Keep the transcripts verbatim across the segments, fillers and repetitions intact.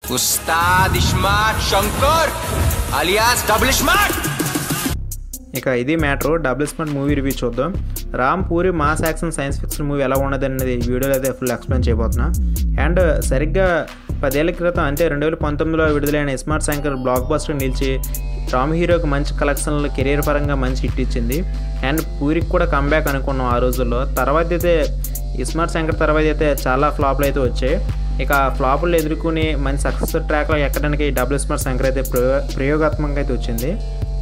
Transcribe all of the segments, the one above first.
Ustaad iSmart Shankar alias double smart. ఇక ఇది matter. Double smart movie review చూద్దాం. Ram Puri mass action science fiction movie ఎలా ఉన్నది అనేది వీడియోలో అయితే ఫుల్ ఎక్స్ప్లెయిన్ చేయబోతున్నా. అండ్ సరిగ్గా పదేళ్ల క్రితం అంటే రెండు వేల పంతొమ్మిదిలో విడుదలైన ఇస్మార్ట్ శంకర్ బ్లాక్ బస్టర్ నిలిచి రామ్ హీరోకి మంచి కలెక్షన్లు కెరీర్ పరంగా మంచి హిట్ ఇచ్చింది. అండ్ పూరికి కూడా కంబ్యాక్ అనుకున్నాం ఆ రోజుల్లో. తర్వాత అయితే ఇస్మార్ట్ శంకర్ తర్వాత అయితే చాలా ఫ్లాప్లు అయితే వచ్చాయి. ఇక ఫ్లాపులు ఎదుర్కొని మంచి సక్సెస్ ట్రాక్లో ఎక్కడానికి డబుల్ స్మార్ట్ శంకర్ అయితే ప్రయో ప్రయోగాత్మకంగా అయితే వచ్చింది.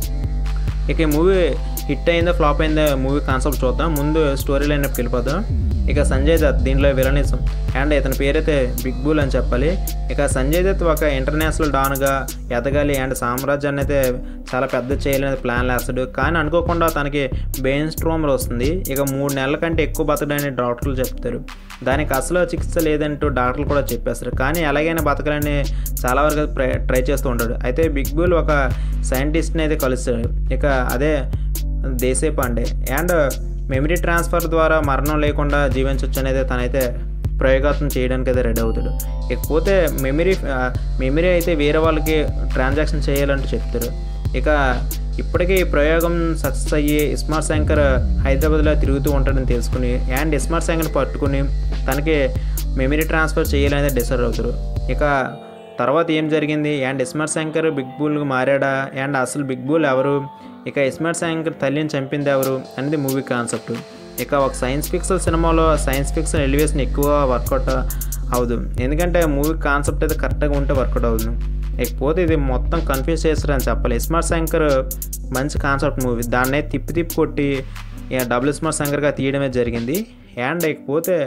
ఇక ఈ మూవీ హిట్ అయిందో ఫ్లాప్ అయిందో మూవీ కాన్సెప్ట్ చూద్దాం. ముందు స్టోరీ లైన్కి వెళ్ళిపోదాం. ఇక సంజయ్ దత్ దీంట్లో విలనిజం అండ్ ఇతని పేరైతే బిగ్ బుల్ అని చెప్పాలి. ఇక సంజయ్ దత్ ఒక ఇంటర్నేషనల్ డాన్గా ఎదగాలి అండ్ సామ్రాజ్యాన్ని అయితే చాలా పెద్ద చేయాలనేది ప్లాన్ వేస్తాడు. కానీ అనుకోకుండా తనకి బెయిన్ స్ట్రోమర్ వస్తుంది. ఇక మూడు నెలల కంటే ఎక్కువ బతకడని డాక్టర్లు చెప్తారు. దానికి అసలు చికిత్స లేదంటూ డాక్టర్లు కూడా చెప్పేస్తారు. కానీ ఎలాగైనా బతకాలని చాలా వరకు ట్రై ట్రై చేస్తూ ఉంటాడు. అయితే బిగ్ బుల్ ఒక సైంటిస్ట్ని అయితే కలుస్తాడు. ఇక అదే Deshpande. And memory transfer ద్వారా మరణం లేకుండా జీవించవచ్చు అనేది తనైతే ప్రయోగాత్మకం చేయడానికి అయితే రెడీ అవుతాడు. ఇకపోతే మెమరీ మెమరీ అయితే వేరే వాళ్ళకి ట్రాన్సాక్షన్ చేయాలంటూ చెప్తారు. ఇక ఇప్పటికీ ఈ ప్రయోగం సక్సెస్ అయ్యి ఇస్మార్ట్ శంకర్ హైదరాబాద్లో తిరుగుతూ ఉంటాడని తెలుసుకుని అండ్ ఇస్మార్ట్ శంకర్ పట్టుకుని తనకి మెమరీ ట్రాన్స్ఫర్ చేయాలనేది డిసైడ్ అవుతారు. ఇక తర్వాత ఏం జరిగింది అండ్ ఇస్మార్ట్ శంకర్ బిగ్ బుల్గా మారాడా అండ్ అసలు బిగ్ బుల్ ఎవరు, ఇక ఇస్మార్ట్ శంకర్ తల్లిని చంపింది ఎవరు అనేది మూవీ కాన్సెప్ట్. ఇక ఒక సైన్స్ ఫిక్షన్ సినిమాలో సైన్స్ ఫిక్షన్ ఎలివేషన్ ఎక్కువ వర్కౌట్ అవ్వదు, ఎందుకంటే మూవీ కాన్సెప్ట్ అయితే కరెక్ట్గా ఉంటే వర్కౌట్ అవ్వదు. ఇకపోతే ఇది మొత్తం కన్ఫ్యూజ్ చేస్తారని చెప్పాలి. ఇస్మార్ట్ శంకర్ మంచి కాన్సెప్ట్ మూవీ, దాన్నే తిప్పి తిప్పి కొట్టి డబుల్ ఇస్మార్ట్ శంకర్గా తీయడమే జరిగింది. అండ్ ఇకపోతే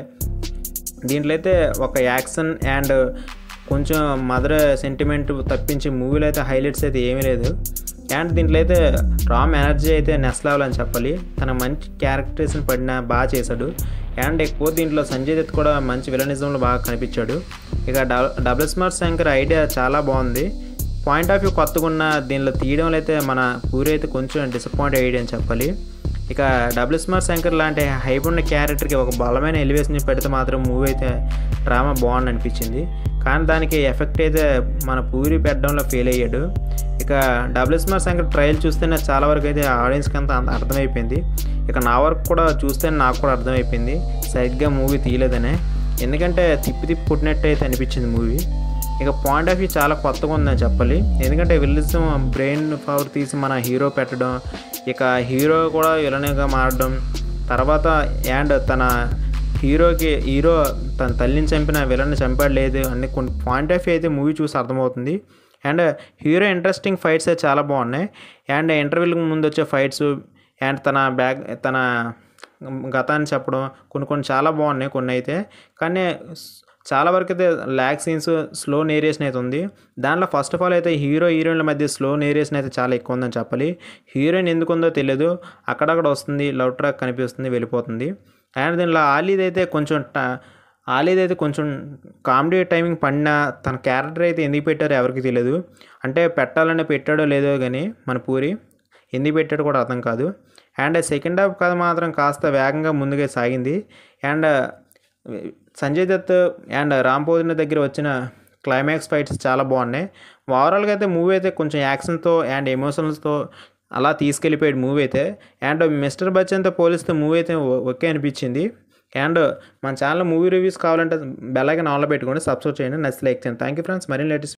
దీంట్లో అయితే ఒక యాక్షన్ అండ్ కొంచెం మదర్ సెంటిమెంట్ తప్పించి మూవీలో అయితే హైలైట్స్ అయితే ఏమీ లేదు. అండ్ దీంట్లో అయితే రామ్ ఎనర్జీ అయితే నెక్స్ట్ లెవెల్ అని చెప్పాలి. తన మంచి క్యారెక్టర్స్ని పడిన బాగా చేశాడు. అండ్ ఎక్కువ దీంట్లో సంజయ్ దత్ కూడా మంచి విలనిజంలో బాగా కనిపించాడు. ఇక డబుల్ స్మార్ట్ శంకర్ ఐడియా చాలా బాగుంది. పాయింట్ ఆఫ్ వ్యూ కొత్తగా ఉన్న దీనిలో తీయడంలో అయితే మన పూరి అయితే కొంచెం డిసప్పాయింట్ అయ్యాడు అని చెప్పాలి. ఇక డబుల్ స్మార్ట్ శంకర్ లాంటి హైప్ ఉన్న క్యారెక్టర్కి ఒక బలమైన ఎలివేషన్ పెడితే మాత్రం మూవీ అయితే డ్రామా బాగుంది అనిపించింది. కానీ దానికి ఎఫెక్ట్ అయితే మన పూరి పెట్టడంలో ఫెయిల్ అయ్యాడు. ఇక డబుల్ స్మార్ట్ శంకర్ ట్రయల్ చూస్తేనే చాలా వరకు అయితే ఆడియన్స్కి అంతా అర్థమైపోయింది. ఇక నా వరకు కూడా చూస్తే నాకు కూడా అర్థమైపోయింది సరిగ్గా మూవీ తీయలేదనే, ఎందుకంటే తిప్పి తిప్పి పుట్టినట్టు అయితే అనిపించింది మూవీ. ఇక పాయింట్ ఆఫ్ వ్యూ చాలా కొత్తగా ఉందని చెప్పాలి. ఎందుకంటే విల్లిజం బ్రెయిన్ పవర్ తీసి మన హీరో పెట్టడం, ఇక హీరో కూడా విలన్గా మారడం, తర్వాత అండ్ తన హీరోకి హీరో తన తల్లిని చంపిన విలన్ని చంపాడు లేదు అన్ని కొన్ని పాయింట్ ఆఫ్ వ్యూ అయితే మూవీ చూసి అర్థమవుతుంది. అండ్ హీరో ఇంట్రెస్టింగ్ ఫైట్స్ అయితే చాలా బాగున్నాయి. అండ్ ఇంటర్వ్యూలకు ముందు వచ్చే ఫైట్స్ అండ్ తన బ్యాక్ తన గతాన్ని చెప్పడం కొన్ని కొన్ని చాలా బాగున్నాయి కొన్ని అయితే. కానీ చాలా వరకు అయితే ల్యాగ్ సీన్స్ స్లో నేరేషన్ అయితే ఉంది. దాంట్లో ఫస్ట్ ఆఫ్ ఆల్ అయితే హీరో హీరోయిన్ల మధ్య స్లో నేరేషన్ అయితే చాలా ఎక్కువ ఉందని చెప్పాలి. హీరోయిన్ ఎందుకు ఉందో తెలియదు, అక్కడక్కడ వస్తుంది, లవ్ ట్రాక్ కనిపిస్తుంది, వెళ్ళిపోతుంది. అండ్ దీనిలో ఆలీది అయితే కొంచెం ఆలీది అయితే కొంచెం కామెడీ టైమింగ్ పడినా తన క్యారెక్టర్ అయితే ఎందుకు పెట్టారో ఎవరికి తెలియదు. అంటే పెట్టాలని పెట్టాడో లేదో కానీ మన పూరి ఎందుకు పెట్టాడో కూడా అర్థం కాదు. అండ్ సెకండ్ హాఫ్ కథ మాత్రం కాస్త వేగంగా ముందుగా సాగింది. అండ్ సంజయ్ దత్ అండ్ రామ్ పోతిన దగ్గర వచ్చిన క్లైమాక్స్ ఫైట్స్ చాలా బాగున్నాయి. ఓవరాల్గా అయితే మూవీ అయితే కొంచెం యాక్షన్తో అండ్ ఎమోషనల్స్తో అలా తీసుకెళ్ళిపోయాడు మూవీ అయితే. అండ్ మిస్టర్ బచ్చన్తో పోలిస్తే మూవీ అయితే ఓకే అనిపించింది. అండ్ మన ఛానల్ మూవీ రివ్యూస్ కావాలంటే బెల్ ఐకాన్ ఆన్లో పెట్టుకోండి, సబ్స్క్రైబ్ చేయండి, నచ్చి లైక్ చేయండి. Thank you friends. మరిన్ని లేటెస్ట్